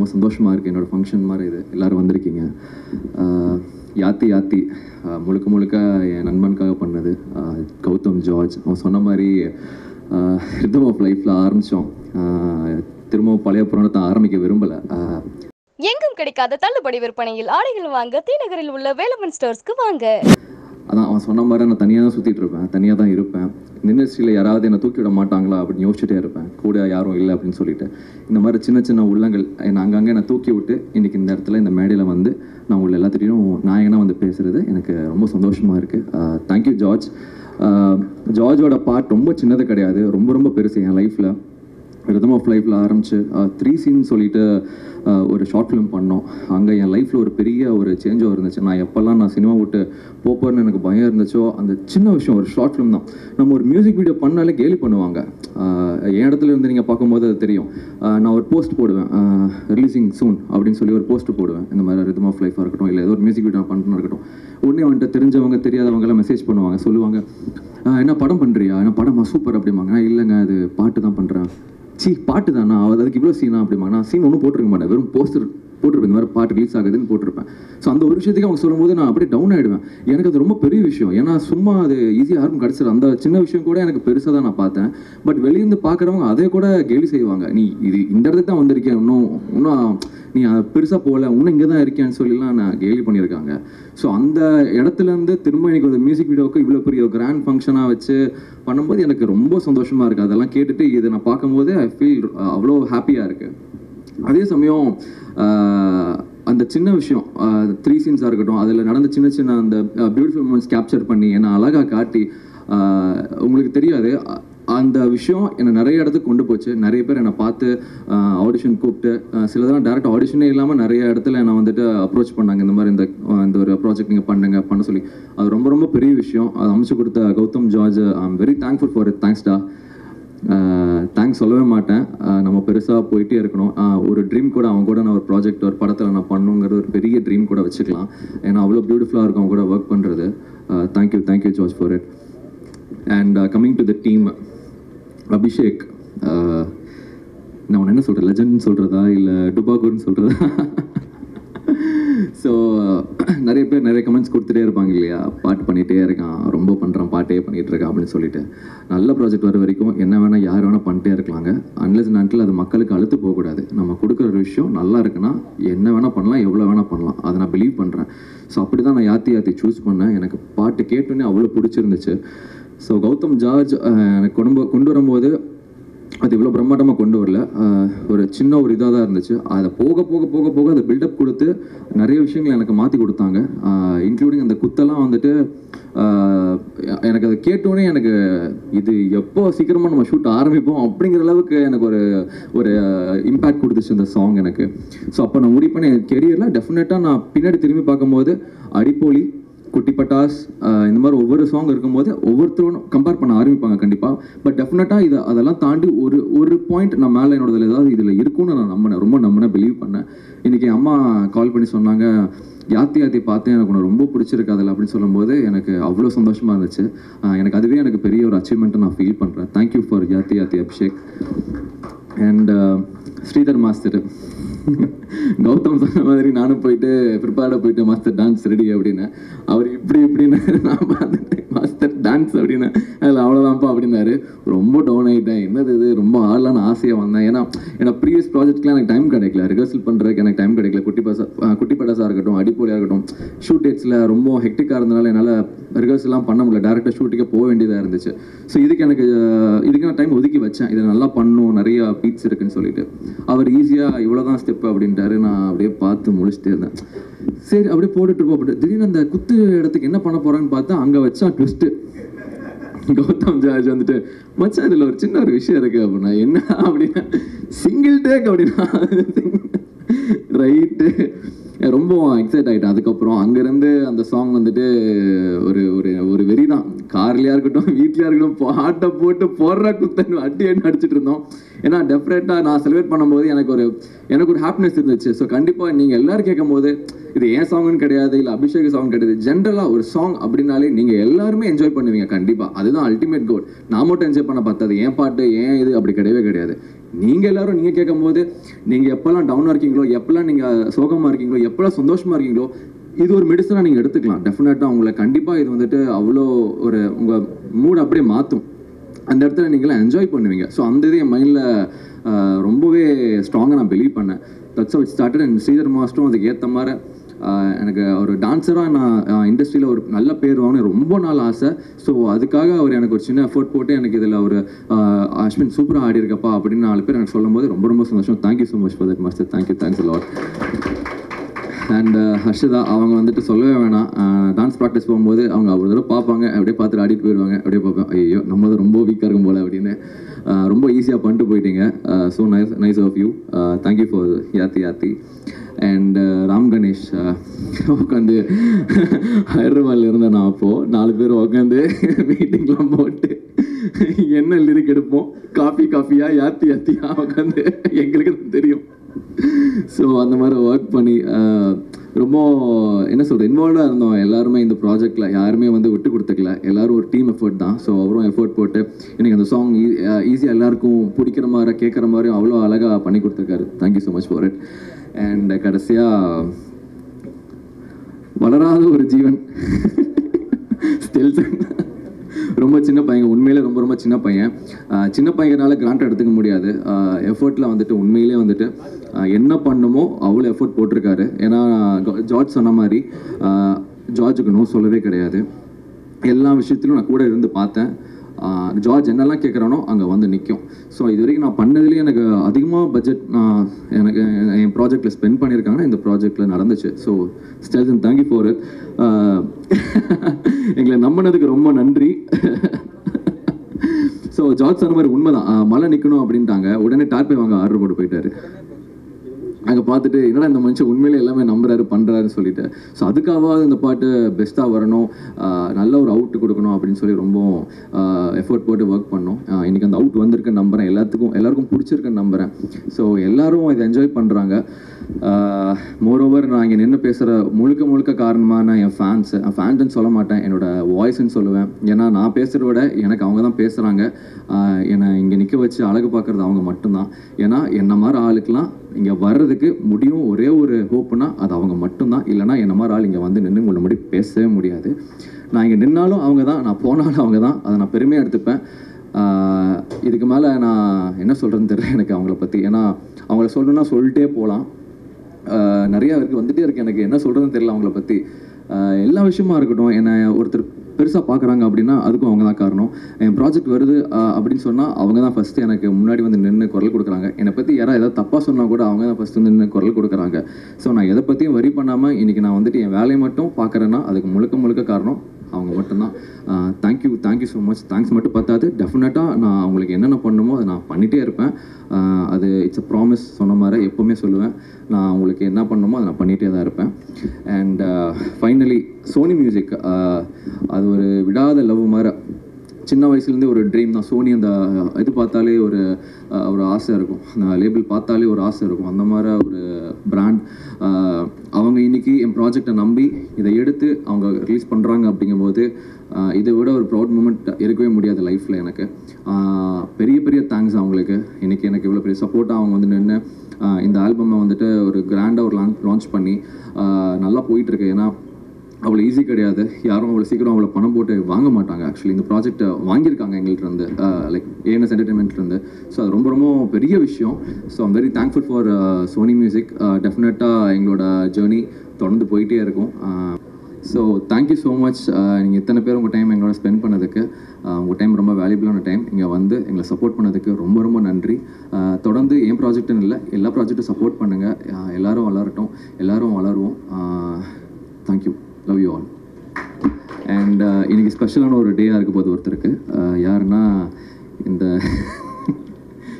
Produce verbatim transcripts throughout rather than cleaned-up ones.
ரொம்ப சந்தோஷமாக இருக்குது. என்னோடய ஃபங்க்ஷன் மாதிரி இது, எல்லோரும் வந்திருக்கீங்க. யாத்தி யாத்தி முழுக்க முழுக்க என் நண்பனுக்காக பண்ணது கௌதம் ஜார்ஜ். அவன் சொன்ன மாதிரி ரிதம் ஆஃப் லைஃப்பில் ஆரம்பித்தோம், திரும்பவும் பழைய புராணத்தை ஆரம்பிக்க விரும்பலை. எங்கும் கிடைக்காத தள்ளுபடி விற்பனையில் ஆடைகள் வாங்க தீநகரில் உள்ள வேலமன் ஸ்டோர்ஸ்க்கு வாங்க. அதான் அவன் சொன்ன மாதிரி நான் தனியாக தான் சுற்றிட்டு இருப்பேன், தனியாக தான் இருப்பேன். இண்டஸ்ட்ரியில் யாராவது என்னை தூக்கி விட மாட்டாங்களா அப்படின்னு யோசிச்சுட்டே இருப்பேன், கூட யாரும் இல்லை அப்படின்னு சொல்லிட்டு. இந்த மாதிரி சின்ன சின்ன உள்ளங்கள் என்னை அங்கங்கே என்னை தூக்கி விட்டு இன்றைக்கி இந்த இடத்துல இந்த மேடையில் வந்து நான் உங்களை எல்லாத்திட்டையும் நாயகனாக வந்து பேசுகிறது எனக்கு ரொம்ப சந்தோஷமாக இருக்குது. Thank you George. ஜார்ஜோட பார்ட் ரொம்ப சின்னது கிடையாது, ரொம்ப ரொம்ப பெருசு என் லைஃப்பில். ரிதம் ஆஃப் லைஃப்பில் ஆரம்பித்து த்ரீ சீன் சொல்லிட்டு ஒரு ஷார்ட் ஃபிலிம் பண்ணோம். அங்கே என் லைஃப்பில் ஒரு பெரிய ஒரு சேஞ்சாக இருந்துச்சு. நான் எப்போல்லாம் நான் சினிமா விட்டு போப்போன்னு எனக்கு பயம் இருந்துச்சோ, அந்த சின்ன விஷயம் ஒரு ஷார்ட் ஃபிலிம் தான். நம்ம ஒரு மியூசிக் வீடியோ பண்ணாலே கேலி பண்ணுவாங்க. என் இடத்துல இருந்து நீங்கள் பார்க்கும்போது அது தெரியும். நான் ஒரு போஸ்ட் போடுவேன், ரிலீசிங் சூன் அப்படின்னு சொல்லி ஒரு போஸ்ட் போடுவேன். இந்த மாதிரி ரிதம் ஆஃப் லைஃபாக இருக்கட்டும், இல்லை ஏதோ ஒரு மியூசிக் வீடியோ பண்ணுறா இருக்கட்டும், உடனே வந்துட்டு தெரிஞ்சவங்க தெரியாதவங்கெல்லாம் மெசேஜ் பண்ணுவாங்க, சொல்லுவாங்க என்ன படம் பண்ணுறியா, என்ன படமா சூப்பர் அப்படிம்பாங்க. நான் இல்லைங்க அது பாட்டு தான் பண்ணுறேன். சி பாட்டு தானா, அதுக்கு இவ்வளோ சீனா அப்படிமா. நான் சீன் ஒன்றும் போட்டிருக்க மாட்டேன், வெறும் போஸ்டர் போட்டிருப்பேன், இந்த மாதிரி பாட்டு ரிலீஸ் ஆகுதுன்னு போட்டிருப்பேன். ஸோ அந்த ஒரு விஷயத்துக்கு அவங்க சொல்லும்போது நான் அப்படியே டவுன் ஆகிடுவேன். எனக்கு அது ரொம்ப பெரிய விஷயம், ஏன்னா சும்மா அது ஈஸியாக யாருக்கும் கிடச்சிடும். அந்த சின்ன விஷயம் கூட எனக்கு பெருசாக தான் நான் பார்த்தேன். பட் வெளியிருந்து பார்க்குறவங்க அதே கூட கேலி செய்வாங்க, நீ இது இந்த இடத்துக்கு தான் வந்திருக்கேன், இன்னும் இன்னும் நீ பெருசாக போகல, இன்னும் இங்கே தான் இருக்கேன்னு சொல்லிலாம் நான் கேலி பண்ணியிருக்காங்க. ஸோ அந்த இடத்துலேருந்து திரும்ப எனக்கு ஒரு மியூசிக் வீடியோவுக்கு இவ்வளோ பெரிய கிராண்ட் ஃபங்க்ஷனாக வச்சு பண்ணும்போது எனக்கு ரொம்ப சந்தோஷமாக இருக்குது. அதெல்லாம் கேட்டுட்டு இதை நான் பார்க்கும்போது ஐ ஃபீல் அவ்வளோ ஹாப்பியாக இருக்குது. அதே சமயம் அந்த சின்ன விஷயம் த்ரீ சீன்ஸாக இருக்கட்டும், அதில் நடந்த சின்ன சின்ன அந்த பியூட்டிஃபுல் மூமெண்ட்ஸ் கேப்சர் பண்ணி என்னை அழகாக காட்டி, உங்களுக்கு தெரியாது அந்த விஷயம் என்னை நிறைய இடத்துக்கு கொண்டு போச்சு. நிறைய பேர் என்னை பார்த்து ஆடிஷன் கூப்பிட்டு, சிலதெல்லாம் டேரக்ட் ஆடிஷனே இல்லாமல் நிறைய இடத்துல என்னை வந்துட்டு அப்ரோச் பண்ணாங்க, இந்த மாதிரி இந்த இந்த ஒரு ப்ராஜெக்ட் நீங்கள் பண்ணுங்க பண்ண சொல்லி. அது ரொம்ப ரொம்ப பெரிய விஷயம். அது அமைச்சு கொடுத்த Gautham George I am very thankful for it. தேங்க்ஸ்டா, தேங்க்ஸ் சொல்லவே மாட்டேன். நம்ம பெருசாக போயிட்டே இருக்கணும். ஒரு ட்ரீம் கூட அவன் கூட நான் ஒரு ப்ராஜெக்ட் ஒரு படத்தில் நான் பண்ணுங்கிறது ஒரு பெரிய ட்ரீம் கூட வச்சுக்கலாம். ஏன்னா அவ்வளோ பியூட்டிஃபுல்லாக இருக்கும் அவங்க கூட ஒர்க் பண்ணுறது. Thank you thank you George for it. And coming to the team, Abhishek, நான் உன்னை என்ன சொல்கிறேன், லெஜண்ட்னு சொல்கிறதா இல்லை டுபாகூர்னு சொல்கிறதா? ஸோ நிறைய பேர் நிறைய கமெண்ட்ஸ் கொடுத்துட்டே இருப்பாங்க இல்லையா, பாட்டு பண்ணிகிட்டே இருக்கான், ரொம்ப பண்ணுறான், பாட்டே பண்ணிகிட்டு இருக்கான் அப்படின்னு சொல்லிட்டு. நல்ல ப்ராஜெக்ட் வர வரைக்கும் என்ன வேணால் யார் வேணால் பண்ணிட்டே இருக்கலாங்க. அன்லெஸ் நாட்டில் அது மக்களுக்கு அழுத்து போகக்கூடாது. நம்ம கொடுக்குற ஒரு விஷயம் நல்லா இருக்குன்னா என்ன வேணால் பண்ணலாம், எவ்வளோ வேணால் பண்ணலாம். அதை நான் பிலீவ் பண்ணுறேன். ஸோ அப்படி தான் நான் யாத்தி யாத்தி சூஸ் பண்ணேன். எனக்கு பாட்டு கேட்டோன்னே அவ்வளோ பிடிச்சிருந்துச்சு. ஸோ கௌதம் ஜார்ஜ் எனக்கு கொண்டு கொண்டு வரும்போது அது இவ்வளோ பிரம்மாண்டமாக கொண்டு வரல, ஒரு சின்ன ஒரு இதாக தான் இருந்துச்சு. அதை போக போக போக போக அதை பில்டப் கொடுத்து நிறைய விஷயங்கள் எனக்கு மாற்றி கொடுத்தாங்க. இன்க்ளூடிங் அந்த குத்தெல்லாம் வந்துட்டு எனக்கு அதை கேட்டோன்னே எனக்கு இது எப்போ சீக்கிரமாக நம்ம ஷூட் ஆரம்பிப்போம் அப்படிங்கிற அளவுக்கு எனக்கு ஒரு ஒரு இம்பேக்ட் கொடுத்துச்சு இந்த சாங் எனக்கு. ஸோ அப்போ நான் முடிவு பண்ண என் கெரியரில் டெஃபினட்டாக நான் பின்னாடி திரும்பி பார்க்கும்போது அடிப்போலி, குட்டி பட்டாஸ், இந்த மாதிரி ஒவ்வொரு சாங் இருக்கும்போது ஒவ்வொருத்தரும் கம்பேர் பண்ண ஆரம்பிப்பாங்க கண்டிப்பாக. பட் டெஃபினட்டாக இதை அதெல்லாம் தாண்டி ஒரு ஒரு பாயிண்ட் நான் மேலே என்னோட ஏதாவது இதில் இருக்குன்னு நான் நம்பினேன், ரொம்ப நம்பினேன், பிலீவ் பண்ணேன். இன்றைக்கி அம்மா கால் பண்ணி சொன்னாங்க, யாத்தி யாத்தி பார்த்தேன், எனக்கு உனக்கு ரொம்ப பிடிச்சிருக்கு அதில் அப்படின்னு சொல்லும்போது எனக்கு அவ்வளோ சந்தோஷமாக இருந்துச்சு. எனக்கு அதுவே எனக்கு பெரிய ஒரு அச்சீவ்மெண்ட்டை நான் ஃபீல் பண்ணுறேன். Thank you for Yaathi Yaathi Abhishek. And Sridhar master, Gautham சொன்ன மாதிரி நானும் போயிட்டு ப்ரிப்பேர்டாக போயிட்டு மாஸ்டர் டான்ஸ் ரெடி அப்படின்னு, அவர் இப்படி இப்படின்னு நான் பார்த்துட்டு மாஸ்டர் டான்ஸ் அப்படின்னு அதில் அவ்வளோதான்ப்பா அப்படின்னாரு. ரொம்ப டவுன் ஆகிட்டேன், என்னது இது ரொம்ப ஆடலான்னு ஆசையாக வந்தேன். ஏன்னா ஏன்னா ப்ரீவியஸ் ப்ராஜெக்ட்லாம் எனக்கு டைம் கிடைக்கல, ரிஹர்சல் பண்ணுறதுக்கு எனக்கு டைம் கிடைக்கல. குட்டி பசா குட்டி பட்டாஸாக இருக்கட்டும், அடிப்பொலியாக இருக்கட்டும், ஷூட் டேட்ஸில் ரொம்ப ஹெக்டிக்காக இருந்தனால என்னால் ரிஹர்சல்லாம் பண்ண முடியல, டேரெக்டாக ஷூட்டுக்கே போக வேண்டியதாக இருந்துச்சு. ஸோ இதுக்கு எனக்கு இதுக்கு நான் டைம் ஒதுக்கி வச்சேன், இதை நல்லா பண்ணணும், நிறையா பீட்ஸ் இருக்குன்னு சொல்லிட்டு. அவர் ஈஸியாக இவ்வளோதான் ஸ்டெப்பு அப்படின்ட்டாரு. நான் அப்படியே பார்த்து முடிச்சுட்டே இருந்தேன். சரி அப்படியே போட்டுட்டு இருப்போம். அப்படி திடீர்னு அந்த குத்து இடத்துக்கு என்ன பண்ண போகிறான்னு பார்த்தா அங்கே வச்சா ட்விஸ்ட்டு. கௌதம் ஜார்ஜ் வந்துட்டு, மச்சான் இதில் ஒரு சின்ன ஒரு விஷயம் இருக்குது அப்படின்னா, என்ன அப்படின்னா சிங்கிள் டேக் அப்படின்னா, ரைட்டு ரொம்ப எக்ஸைட் ஆகிட்டேன். அதுக்கப்புறம் அங்கேருந்து அந்த சாங் வந்துட்டு ஒரு ஒரு ஒரு வெறி தான். கார்லையாக இருக்கட்டும், வீட்லையாக இருக்கட்டும், பாட்டை போட்டு போடுற குத்தன் அடி அடி அடிச்சுட்டு இருந்தோம். ஏன்னா டெஃபினட்டாக நான் செலிப்ரேட் பண்ணும்போது எனக்கு ஒரு எனக்கு ஒரு ஹாப்பினஸ் இருந்துச்சு. ஸோ கண்டிப்பாக நீங்கள் எல்லோரும் கேட்கும் போது இது ஏன் சாங்குன்னு கிடையாது, இல்லை அபிஷேக் சாங் கிடையாது, ஜென்ரலாக ஒரு சாங் அப்படின்னாலே நீங்கள் எல்லாருமே என்ஜாய் பண்ணுவீங்க கண்டிப்பாக. அதுதான் அல்டிமேட் கோல். நான் மட்டும் என்ஜாய் பண்ண பார்த்தது ஏன் பாட்டு ஏன் இது அப்படி கிடையவே கிடையாது. நீங்கள் எல்லோரும் நீங்கள் கேட்கும் போது நீங்கள் எப்போல்லாம் டவுனாக இருக்கீங்களோ, எப்போல்லாம் நீங்கள் சோகமாக இருக்கீங்களோ, எப்போல்லாம் சந்தோஷமாக இருக்கீங்களோ, இது ஒரு மெடிசனாக நீங்கள் எடுத்துக்கலாம். டெஃபினட்டாக உங்களை கண்டிப்பாக இது வந்துட்டு அவ்வளோ ஒரு உங்கள் மூட் அப்படியே மாற்றும். அந்த இடத்துல நீங்களாம் என்ஜாய் பண்ணுவீங்க. ஸோ அந்த இது என் மைண்டில் ரொம்பவே ஸ்ட்ராங்காக நான் பிலீவ் பண்ணேன். That's how it started. And Sridhar மாஸ்டரும் அதுக்கு ஏற்ற மாதிரி எனக்கு ஒரு டான்ஸராக நான் இண்டஸ்ட்ரியில் ஒரு நல்ல பேர் வாங்கணும் ரொம்ப நாள் ஆசை. ஸோ அதுக்காக அவர் எனக்கு ஒரு சின்ன எஃபர்ட் போட்டு எனக்கு இதில் ஒரு அஸ்வின் சூப்பராக ஆடி இருக்கப்பா அப்படின்னு நாலு பேர் எனக்கு சொல்லும் போது ரொம்ப ரொம்ப சந்தோஷம். Thank you so much for that master. Thank you, thanks lot. And Harshitha அவங்க வந்துட்டு சொல்லவே வேணாம். டான்ஸ் ப்ராக்டிஸ் போகும்போது அவங்க ஒரு தடவை பார்ப்பாங்க, அப்படியே பார்த்துட்டு ஆடிட்டு போயிடுவாங்க. அப்படியே பார்ப்பேன், ஐயோ நம்ம தான் ரொம்ப வீக்காக இருக்கும் போல் அப்படின்னு. ரொம்ப ஈஸியாக பண்ணிட்டு போயிட்டீங்க. So nice nice of you. Thank you for Yaathi Yaathi. And Ram Ganesh உட்காந்து ஹைதராபாத்தில் இருந்தேன் நான். அப்போது நாலு பேர் உட்காந்து மீட்டிங்லாம் போட்டு என்ன லிரிக் எடுப்போம், காஃபி காஃபியா யாத்தி யாத்தியா உட்காந்து எங்களுக்கு தெரியும். ஸோ அந்த மாதிரி ஒர்க் பண்ணி ரொம்ப என்ன சொல்கிறது இன்வால்வாக இருந்தோம் எல்லாருமே இந்த ப்ராஜெக்டில். யாருமே வந்து விட்டு கொடுத்துக்கல, எல்லோரும் ஒரு டீம் எஃபர்ட் தான். ஸோ அவரும் எஃபர்ட் போட்டு எனக்கு அந்த சாங் ஈஸியாக எல்லாருக்கும் பிடிக்கிற மாதிரி கேட்குற மாதிரியும் அவ்வளோ அழகாக பண்ணி கொடுத்துருக்காரு. Thank you so much for it. And கடைசியாக வளராத ஒரு ஜீவன் ஸ்டெல்சன். ரொம்ப சின்ன பையன், உண்மையிலே ரொம்ப ரொம்ப சின்ன பையன். சின்ன பையனால கிராண்ட் எடுத்துக்க முடியாது. எஃபர்ட்டில் வந்துட்டு உண்மையிலே வந்துட்டு என்ன பண்ணுமோ அவ்வளோ எஃபர்ட் போட்டிருக்காரு. ஏன்னா ஜார்ஜ் சொன்ன மாதிரி ஜார்ஜுக்கு நோ சொல்லவே கிடையாது. எல்லா விஷயத்திலும் நான் கூட இருந்து பார்த்தேன். ஜார்ஜ் என்னெல்லாம் கேட்குறானோ அங்கே வந்து நிற்கும். ஸோ இது வரைக்கும் நான் பண்ணதுலேயே எனக்கு அதிகமாக பட்ஜெட் நான் எனக்கு என் ப்ராஜெக்டில் ஸ்பெண்ட் பண்ணியிருக்காங்கன்னா இந்த ப்ராஜெக்டில் நடந்துச்சு. So Stelson thank you for it. எங்களை நம்பினதுக்கு ரொம்ப நன்றி. ஸோ ஜார்ஜ் சொன்ன மாதிரி உண்மைதான், மழை நிற்கணும் அப்படின்ட்டாங்க. உடனே டார்பே வாங்க ஆர்டர் போட்டு போயிட்டாரு. அங்கே பார்த்துட்டு என்னடா இந்த மனுஷன் உண்மையிலே எல்லாமே நம்புறாரு பண்ணுறாருன்னு சொல்லிட்டு. ஸோ அதுக்காகவாவது இந்த பாட்டு பெஸ்ட்டாக வரணும், நல்ல ஒரு அவுட் கொடுக்கணும் அப்படின்னு சொல்லி ரொம்ப எஃபோர்ட் போட்டு ஒர்க் பண்ணோம். இன்றைக்கி அந்த அவுட் வந்திருக்குன்னு நம்புகிறேன். எல்லாத்துக்கும் எல்லாருக்கும் பிடிச்சிருக்குன்னு நம்புகிறேன். ஸோ எல்லோரும் இதை என்ஜாய் பண்ணுறாங்க. மோரோவர் நான் இங்கே நின்று பேசுகிற முழுக்க முழுக்க காரணமான என் ஃபேன்ஸு. ஃபேன்ஸ்ன்னு சொல்ல மாட்டேன், என்னோடய வாய்ஸ்ன்னு சொல்லுவேன். ஏன்னா நான் பேசுகிறத விட எனக்கு அவங்க தான் பேசுகிறாங்க. என்னை இங்கே நிற்க வச்சு அழகு பார்க்குறது அவங்க மட்டும்தான். ஏன்னா என்ன மாதிரி ஆளுக்கெலாம் இங்கே வர்றதுக்கு முடியும் ஒரே ஒரு ஹோப்புனா அது அவங்க மட்டும்தான். இல்லைனா என்ன மாதிரி ஆள் இங்கே வந்து நின்று உங்களை முடி பேசவே முடியாது. நான் இங்கே நின்னாலும் அவங்க தான், நான் போனாலும் அவங்க தான். அதை நான் பெருமையாக எடுத்துப்பேன். இதுக்கு மேலே நான் என்ன சொல்கிறேன்னு தெரியல எனக்கு அவங்கள பற்றி. ஏன்னா அவங்கள சொல்லணுன்னா சொல்லிட்டே போகலாம். நிறையா இருக்குது, வந்துகிட்டே இருக்குது. எனக்கு என்ன சொல்கிறதுன்னு தெரியல அவங்கள பற்றி. எல்லா விஷயமா இருக்கட்டும், என்னை ஒருத்தர் பெருசாக பார்க்குறாங்க அப்படின்னா அதுக்கும் அவங்க தான் காரணம். என் ப்ராஜெக்ட் வருது அப்படின்னு சொன்னால் அவங்க தான் ஃபஸ்ட்டு எனக்கு முன்னாடி வந்து நின்று குரல் கொடுக்குறாங்க. என்னை பற்றி யாராவது ஏதாவது தப்பாக சொன்னால் கூட அவங்க தான் ஃபஸ்ட்டு நின்று குரல் கொடுக்குறாங்க. ஸோ நான் எதை பற்றியும் வரி பண்ணாமல் இன்றைக்கி நான் வந்துட்டு என் வேலையை மட்டும் பார்க்குறேன்னா அதுக்கு முழுக்க முழுக்க காரணம் அவங்க மட்டும்தான். Thank you thank you so much. Thanks மட்டும் பத்தாது, டெஃபினட்டாக நான் அவங்களுக்கு என்னென்ன பண்ணணுமோ அதை நான் பண்ணிகிட்டே இருப்பேன். அது இட்ஸ் அ ப்ராமிஸ். சொன்ன மாதிரி எப்போவுமே சொல்லுவேன், நான் அவங்களுக்கு என்ன பண்ணணுமோ அதை நான் பண்ணிகிட்டே தான் இருப்பேன். அண்ட் ஃபைனலி சோனி மியூசிக், அது ஒரு விடாத லவ் மாதிரி. சின்ன வயசுலேருந்தே ஒரு ட்ரீம் தான். சோனி அந்த இது பார்த்தாலே ஒரு ஒரு ஆசை இருக்கும், அந்த லேபிள் பார்த்தாலே ஒரு ஆசை இருக்கும். அந்த மாதிரி ஒரு பிராண்ட். அவங்க இன்றைக்கி என் ப்ராஜெக்டை நம்பி இதை எடுத்து அவங்க ரிலீஸ் பண்ணுறாங்க அப்படிங்கும்போது இதை விட ஒரு ப்ரௌட் மூமெண்ட் இருக்கவே முடியாது லைஃப்பில் எனக்கு. பெரிய பெரிய தேங்க்ஸ் அவங்களுக்கு. இன்றைக்கி எனக்கு இவ்வளோ பெரிய சப்போர்ட்டாக அவங்க வந்து நின்று இந்த ஆல்பமை வந்துட்டு ஒரு கிராண்டாக ஒரு லான்ச் லான்ச் பண்ணி நல்லா போயிட்டுருக்கு. ஏன்னா அவ்வளோ ஈஸி கிடையாது. யாரும் அவ்வளோ சீக்கிரம் அவ்வளோ பணம் போட்டு வாங்க மாட்டாங்க. ஆக்சுவலி இந்த ப்ராஜெக்டை வாங்கியிருக்காங்க எங்கள்கிட்ட இருந்து, லைக் ஏஎன்எஸ் என்டர்டைன்மெண்ட்லேருந்து. ஸோ அது ரொம்ப ரொம்ப பெரிய விஷயம். So I'm very thankful for Sony music. டெஃபினட்டாக எங்களோட ஜேர்னி தொடர்ந்து போயிட்டே இருக்கும். So thank you so much. நீங்கள் இத்தனை பேர் உங்கள் டைம் எங்களோட ஸ்பெண்ட் பண்ணதுக்கு, உங்கள் டைம் ரொம்ப வேல்யூபிளான டைம். இங்கே வந்து எங்களை சப்போர்ட் பண்ணதுக்கு ரொம்ப ரொம்ப நன்றி. தொடர்ந்து என் ப்ராஜெக்ட்டுன்னு இல்லை, எல்லா ப்ராஜெக்ட்டும் சப்போர்ட் பண்ணுங்கள். எல்லோரும் வளரட்டும், எல்லோரும் வளருவோம். Thank you, love you all. And இன்றைக்கி ஸ்பெஷலான ஒரு டேயாக இருக்க போது ஒருத்தருக்கு. யாருன்னா இந்த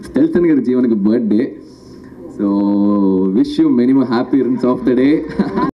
ஸ்டெல்சன்கிற ஜீவனுக்கு birthday. So wish you many more happy returns of the day.